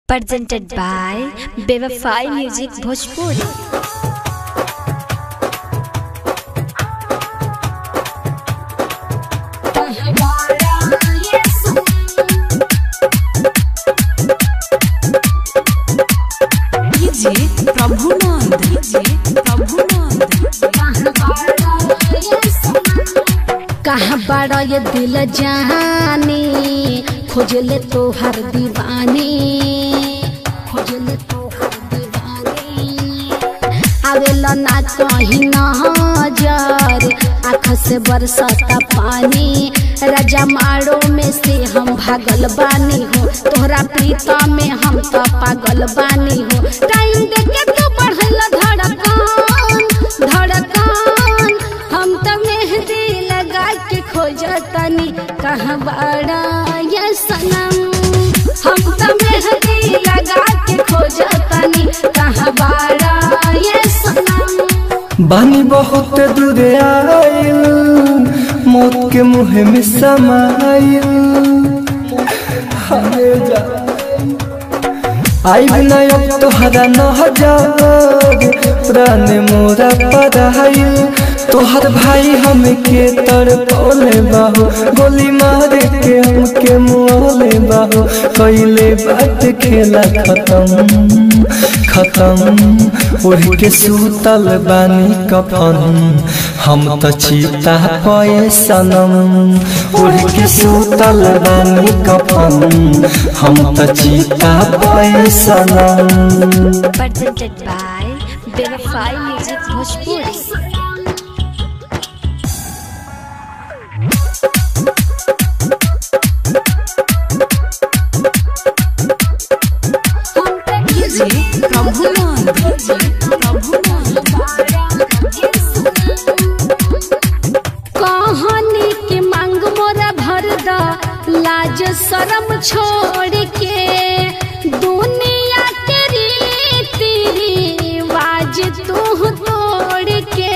Presented by Bewafai Music Bhojpuri। कहाँ बड़ा ये दिल जाने खोजले तो हर दीवानी, खोजले तो हर दीवानी। आवेला ना कहीं नजर आँख से बरसता पानी। राजा मारो में से हम भागल बानी हो, तोहरा प्रीता में हम तो पागल बानी हो। टाइम देके तो बढ़ल धड़कन धड़कन, हम तो मेहंदी लगा के खोजतनी कहाँ बड़ा ये सनम। हम तो मेहंदी लगा के खोजतनी कहाँ बड़ा ये सनम। बानी बहुत दूर आइल, मौत के मुँह में समाइल। आई बिना अब तोहरा नजर प्राण मोरा पराइल। तोहर भाई हमके तड़पले बाहो, गोली मारे के हमके मुँहले बाहो। कैले बात खेला खत्म खत्म, उड़ के सूतल बानी कफन। हम तो चीता पाए सनम, उड़ के सूतल बानी कफन। हम तो चीता पाए सनम। Presented by Bewafai Music Bhojpuri। कहानी के मांग मोरा भर दा, लाज शरम छोड़ के। दुनिया के रीति रिवाज तू तोड़ के,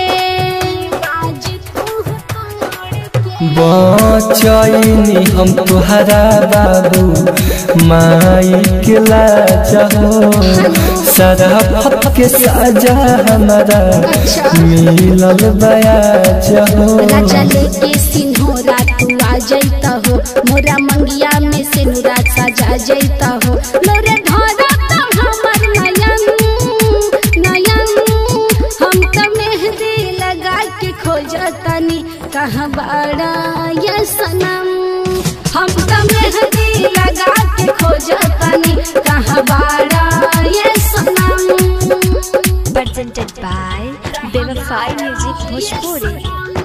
बचैनी हम तुहरा बाबू माई के लाज हो। शराफत के साजा हमारा मिलल बयाज हो। राजा लेके सिंहोरा तू आ जाता हो, मोरा मंगिया में से नुरा सजा जाता हो। मोरे धरा तो हमर नयन नयन, हम तो मेहंदी लगा के खोजतनी कहाँ बड़ा ये सनम। हम तो मेहंदी लगा के खोजतनी कहाँ बड़ा ये सनम। Presented by Bewafai Music Bhojpuri।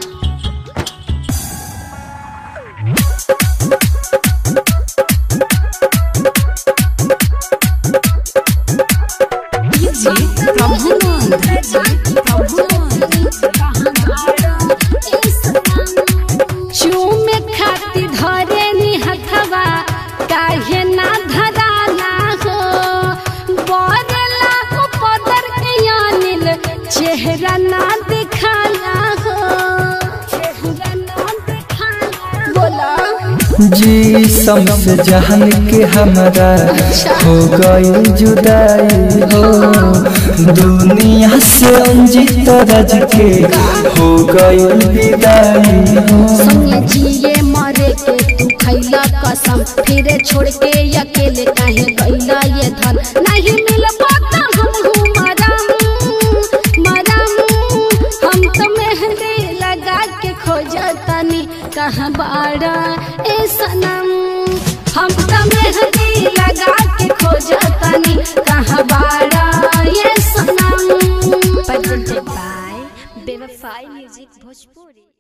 चूमे खाती धरे नी हथवा, काहे ना धराला हो। बदला उपदर के अनिल चेहरा ना दिखाला हो, चेहरा ना दिखाला। बोला जी समझ जहन के हमारा हो गई जुदाई हो। दुनिया से अंजित रज के हो गई विदाई हो। संगे जिए मरे के तू खैला कसम, फिर छोड़ के अकेले काहे गैला ये धन। नहीं मिल पाता हम मरम मरम, हम तो मेहंदी लगा के खोजतनी कहाँ बड़ा ए सनम। हम तो मेहंदी लगा के खोजतनी कहाँ बड़ा ये सनम। Presented by Bewafai Music Bhojpuri।